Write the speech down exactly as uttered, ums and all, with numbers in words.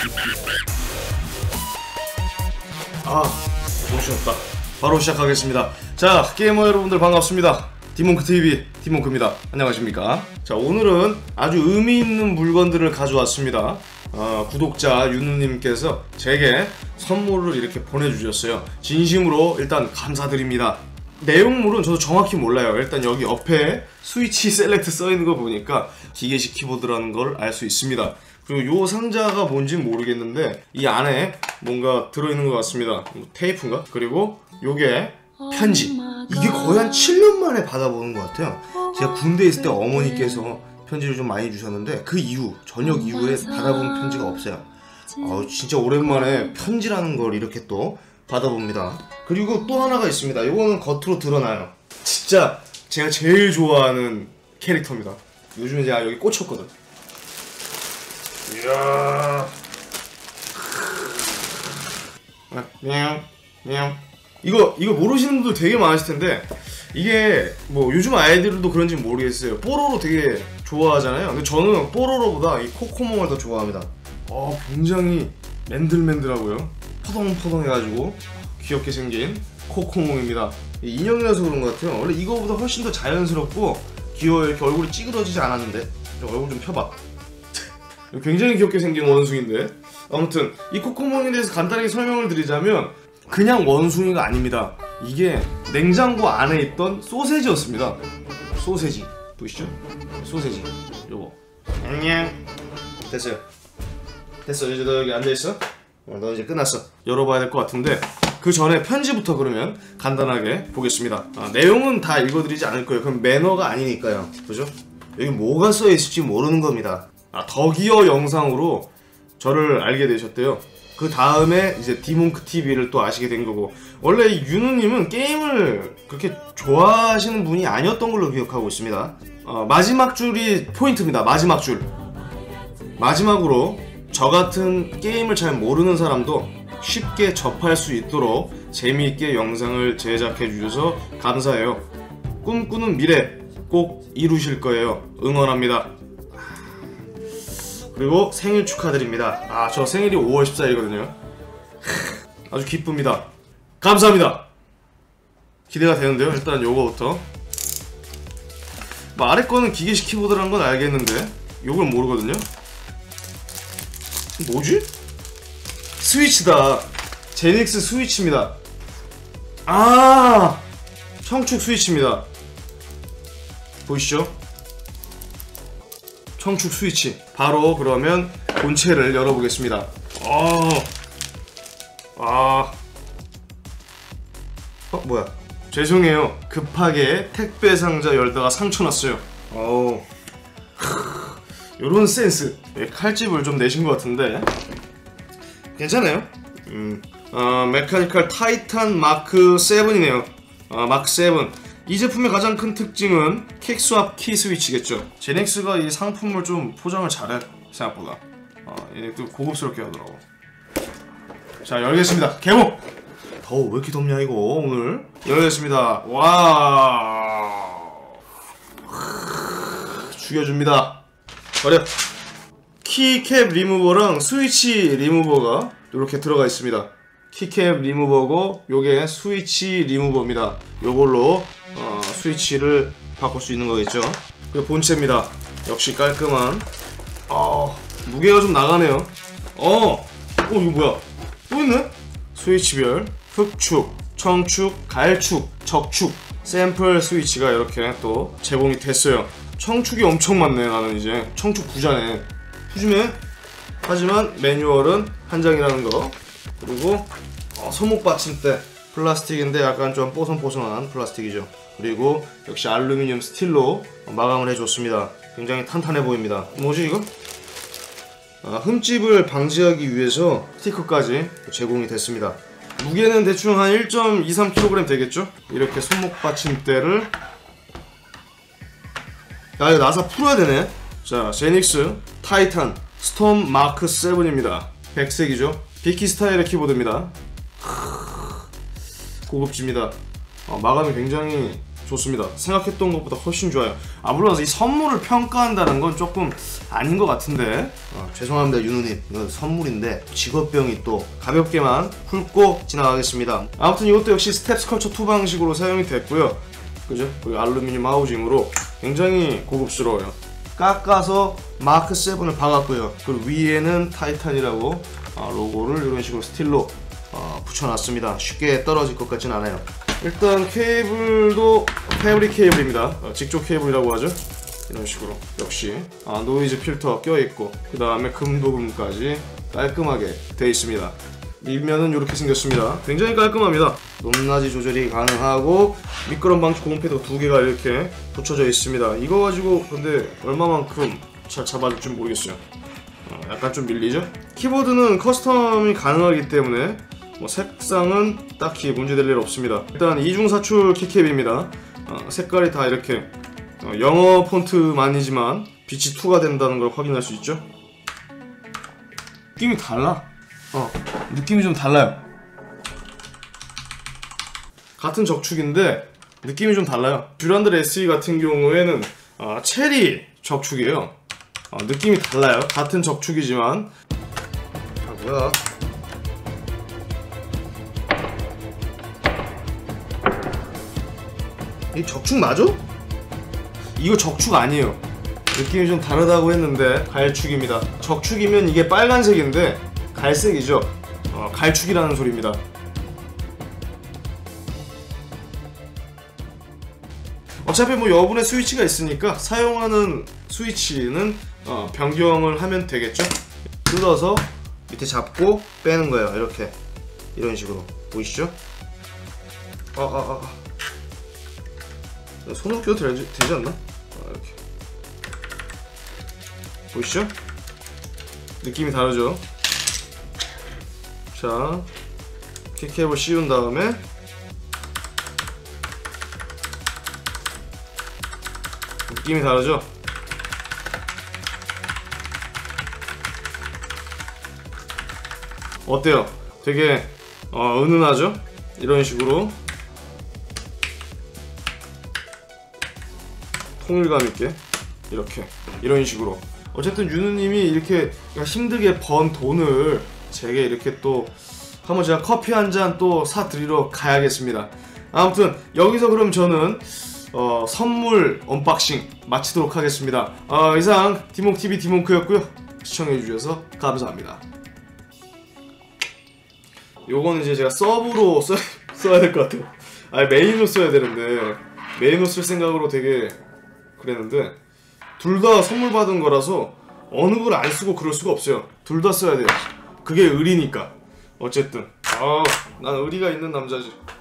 아, 정신없다. 바로 시작하겠습니다. 자, 게이머 여러분들 반갑습니다. 디몽크티비 디몽크입니다. 안녕하십니까. 자, 오늘은 아주 의미있는 물건들을 가져왔습니다. 어, 구독자 윤우님께서 제게 선물을 이렇게 보내주셨어요. 진심으로 일단 감사드립니다. 내용물은 저도 정확히 몰라요. 일단 여기 옆에 스위치 셀렉트 써있는 거 보니까 기계식 키보드라는 걸 알 수 있습니다. 그리고 요 상자가 뭔지 모르겠는데 이 안에 뭔가 들어있는 것 같습니다. 테이프인가? 그리고 요게 편지. 이게 거의 한 칠 년 만에 받아보는 것 같아요. 제가 군대에 있을 때 어머니께서 편지를 좀 많이 주셨는데 그 이후, 저녁 이후에 받아본 편지가 없어요. 아, 진짜 오랜만에 편지라는 걸 이렇게 또 받아봅니다. 그리고 또 하나가 있습니다. 이거는 겉으로 드러나요. 진짜 제가 제일 좋아하는 캐릭터입니다. 요즘에 제가 여기 꽂혔거든. 이야. 냥, 냥. 이거 이거 모르시는 분들 되게 많으실 텐데 이게 뭐 요즘 아이들도 그런지 모르겠어요. 뽀로로 되게 좋아하잖아요. 근데 저는 뽀로로보다 이 코코몽을 더 좋아합니다. 어, 굉장히 맨들맨들하고요. 포동포동해가지고 귀엽게 생긴 코코몽입니다. 인형이라서 그런 것 같아요. 원래 이거보다 훨씬 더 자연스럽고 귀여워요. 이렇게 얼굴이 찌그러지지 않았는데. 얼굴 좀 펴봐. 굉장히 귀엽게 생긴 원숭이인데. 아무튼 이 코코몽에 대해서 간단하게 설명을 드리자면 그냥 원숭이가 아닙니다. 이게 냉장고 안에 있던 소세지였습니다. 소세지 보이시죠? 소세지 요거. 안녕. 됐어요. 됐어. 이제 너 여기 앉아있어? 어, 너 이제 끝났어. 열어봐야 될 것 같은데 그 전에 편지부터 그러면 간단하게 보겠습니다. 아, 내용은 다 읽어드리지 않을 거예요. 그럼 매너가 아니니까요. 그죠? 여기 뭐가 써있을지 모르는 겁니다. 아, 덕이어 영상으로 저를 알게 되셨대요. 그 다음에 이제 디몽크티비를 또 아시게 된 거고, 원래 이 윤우님은 게임을 그렇게 좋아하시는 분이 아니었던 걸로 기억하고 있습니다. 어, 마지막 줄이 포인트입니다. 마지막 줄. 마지막으로 저 같은 게임을 잘 모르는 사람도 쉽게 접할 수 있도록 재미있게 영상을 제작해 주셔서 감사해요. 꿈꾸는 미래 꼭 이루실 거예요. 응원합니다. 그리고 생일 축하드립니다. 아, 저 생일이 오월 십사일이거든요 아주 기쁩니다. 감사합니다. 기대가 되는데요. 일단 요거부터. 뭐 아래 거는 기계식 키보드라는 건 알겠는데 요걸 모르거든요. 뭐지? 스위치다. 제닉스 스위치입니다. 아, 청축 스위치입니다. 보이시죠? 청축 스위치. 바로 그러면 본체를 열어보겠습니다. 어, 아, 어, 뭐야? 죄송해요. 급하게 택배 상자 열다가 상처 났어요. 어우, 요런 센스. 칼집을 좀 내신 것 같은데 괜찮아요. 음, 어, 메카니컬 타이탄 마크 세븐이네요. 어, 마크 세븐. 이 제품의 가장 큰 특징은 킥스왑 키 스위치겠죠. 제닉스가 이 상품을 좀 포장을 잘해, 생각보다. 어, 얘네 또 고급스럽게 하더라고. 자, 열겠습니다. 개봉! 더워, 왜 이렇게 덥냐 이거 오늘. 열겠습니다. 와, 죽여줍니다. 버려. 키캡 리무버랑 스위치 리무버가 이렇게 들어가 있습니다. 키캡 리무버고 요게 스위치 리무버입니다. 요걸로 어, 스위치를 바꿀 수 있는 거겠죠. 그리고 본체입니다. 역시 깔끔한. 어, 무게가 좀 나가네요. 어, 어, 이거 뭐야? 또 있네? 스위치별 흑축, 청축, 갈축, 적축 샘플 스위치가 이렇게 또 제공이 됐어요. 청축이 엄청 많네. 나는 이제 청축 부자네. 푸짐해. 하지만 매뉴얼은 한 장이라는 거. 그리고 어, 손목 받침대 플라스틱인데 약간 좀 뽀송뽀송한 플라스틱이죠. 그리고 역시 알루미늄 스틸로 마감을 해줬습니다. 굉장히 탄탄해 보입니다. 뭐지 이거? 아, 흠집을 방지하기 위해서 스티커까지 제공이 됐습니다. 무게는 대충 한 일 점 이삼 킬로그램 되겠죠? 이렇게 손목 받침대를, 야, 이거 나사 풀어야 되네. 자, 제닉스 타이탄 스톰 마크 세븐입니다. 백색이죠? 비키 스타일의 키보드입니다. 고급집니다. 어, 마감이 굉장히 좋습니다. 생각했던 것보다 훨씬 좋아요. 아 물론 이 선물을 평가한다는 건 조금 아닌 것 같은데 어, 죄송합니다 유누님, 이건 선물인데 직업병이 또 가볍게만 훑고 지나가겠습니다. 아무튼 이것도 역시 스텝스컬처 투 방식으로 사용이 됐고요. 그죠? 그리고 알루미늄 하우징으로 굉장히 고급스러워요. 깎아서 마크 세븐을 박았고요. 그리고 위에는 타이탄이라고 어, 로고를 이런 식으로 스틸로 어, 붙여놨습니다. 쉽게 떨어질 것 같진 않아요. 일단 케이블도 패브릭 케이블입니다. 어, 직조 케이블이라고 하죠. 이런 식으로 역시 아, 노이즈 필터 껴있고 그 다음에 금도금까지 깔끔하게 되어 있습니다. 밑면은 이렇게 생겼습니다. 굉장히 깔끔합니다. 높낮이 조절이 가능하고 미끄럼 방지 고무 패드가 두 개가 이렇게 붙여져 있습니다. 이거 가지고 근데 얼마만큼 잘 잡아줄 줄 모르겠어요. 어, 약간 좀 밀리죠? 키보드는 커스텀이 가능하기 때문에 뭐 색상은 딱히 문제될 일 없습니다. 일단 이중사출 키캡입니다. 어, 색깔이 다 이렇게 어, 영어 폰트만이지만 빛이 투가 된다는 걸 확인할 수 있죠. 느낌이 달라. 어, 느낌이 좀 달라요. 같은 적축인데 느낌이 좀 달라요. 듀란들 에스이 같은 경우에는 어, 체리 적축이에요. 어, 느낌이 달라요. 같은 적축이지만 하고요. 이 적축 맞아? 이거 적축 아니에요. 느낌이 좀 다르다고 했는데 갈축입니다. 적축이면 이게 빨간색인데 갈색이죠. 어, 갈축이라는 소리입니다. 어차피 뭐 여분의 스위치가 있으니까 사용하는 스위치는 어, 변경을 하면 되겠죠. 뜯어서 밑에 잡고 빼는 거예요. 이렇게 이런 식으로 보이시죠? 아 아 아 손으로 껴도 되지, 되지 않나? 아, 이렇게 보이시죠? 느낌이 다르죠? 자, 키캡을 씌운 다음에 느낌이 다르죠? 어때요? 되게 어, 은은하죠? 이런 식으로 통일감 있게 이렇게 이런 식으로 어쨌든 유누님이 이렇게 힘들게 번 돈을 제게 이렇게 또 한번 제가 커피 한 잔 또 사드리러 가야겠습니다. 아무튼 여기서 그럼 저는 어, 선물 언박싱 마치도록 하겠습니다. 어, 이상 디몽티비 디몽크였고요. 시청해주셔서 감사합니다. 요거는 이제 제가 서브로 써, 써야 될 것 같아요. 아니 메인으로 써야 되는데 메인으로 쓸 생각으로 되게 그랬는데 둘 다 선물 받은 거라서 어느 걸 안 쓰고 그럴 수가 없어요. 둘 다 써야 돼요. 그게 의리니까. 어쨌든 아, 난 의리가 있는 남자지.